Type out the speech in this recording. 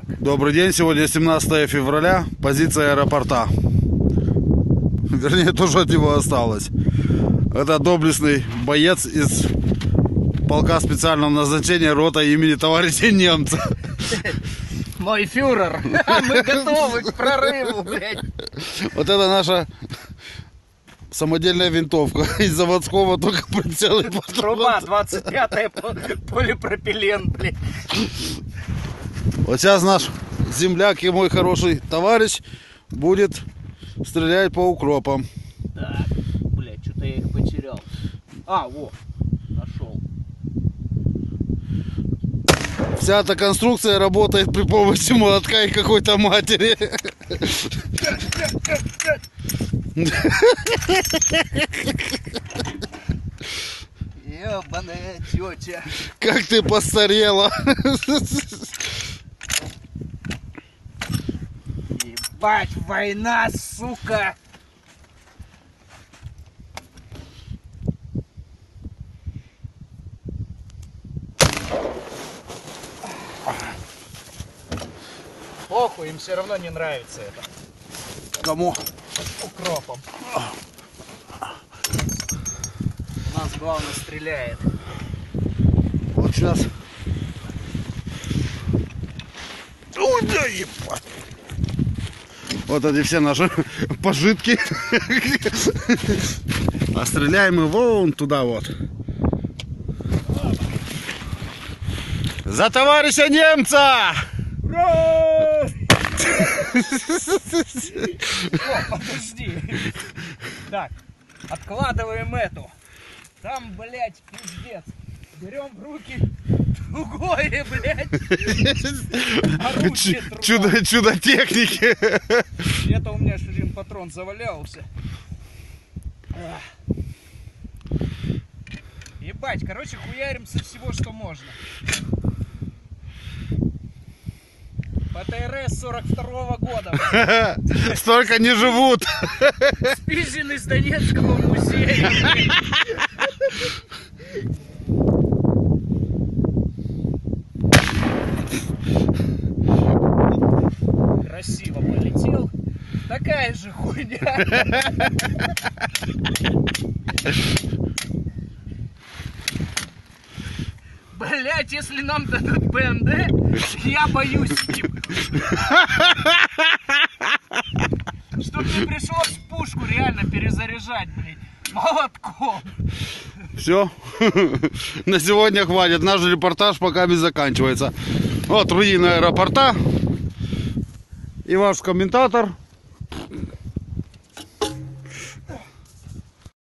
Добрый день, сегодня 17 февраля, позиция аэропорта. Вернее, то, что от него осталось. Это доблестный боец из полка специального назначения рота имени товарища немца. Мой фюрер, мы готовы к прорыву, блядь. Вот это наша самодельная винтовка. Из заводского только целый патрон. Труба 25-я, полипропилен, блядь. Вот сейчас наш земляк и мой хороший товарищ будет стрелять по укропам. Так, блядь, что-то я их потерял. А, во, нашел. Вся эта конструкция работает при помощи молотка и какой-то матери. Ебаная тетя. Как ты постарела. Ебать, война, сука. Похуй, им все равно не нравится это. Кому? Укропом. У нас главное стреляет. Вот сейчас. Ой, да ебать. Вот эти все наши пожитки. А стреляем мы вон туда вот. За товарища немца! Ура! О, подожди. Так, откладываем эту. Там, блядь, пиздец. Берем в руки другое, блядь. Орудие труба. Чудо техники. Где-то у меня один патрон завалялся. Ебать, короче, хуярим со всего, что можно. ПТРС 42-го года. Столько не живут. Спизжен из Донецкого музея. Красиво полетел. Такая же хуйня. Блять, если нам дадут БНД, я боюсь с ним. Чтоб не пришлось пушку реально перезаряжать, блин, молотком. Все, на сегодня хватит. Наш репортаж пока без заканчивается. Вот руины аэропорта. И ваш комментатор